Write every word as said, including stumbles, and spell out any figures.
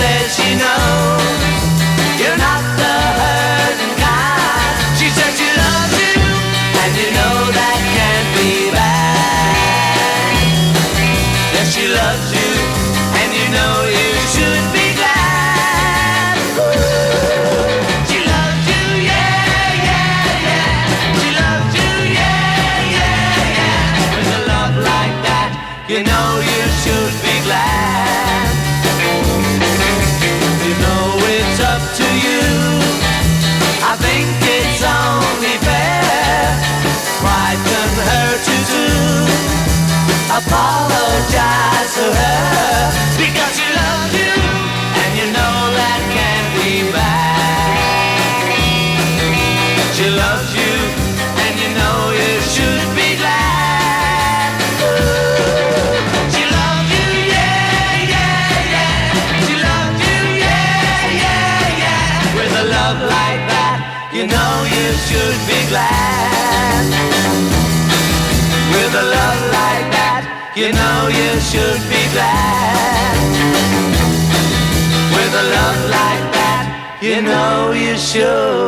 says she knows you're not the hurting kind. She said she loves you, and you know that can't be bad. Yes, she loves you, and you know you should be glad. She loves you, yeah, yeah, yeah. She loves you, yeah, yeah, yeah. With a love like that, you know you should be glad. You know it's up to you. I think it's only fair. Frighten her too soon. Apologize to her because she loves you, and you know that can't be bad. She loves you, and you know you should be glad. She loves you, yeah, yeah, yeah. She loves you, yeah, yeah, yeah. With a love like that, you know you should be glad. With a love like that, you know you should be glad. With a love like that, you know you should.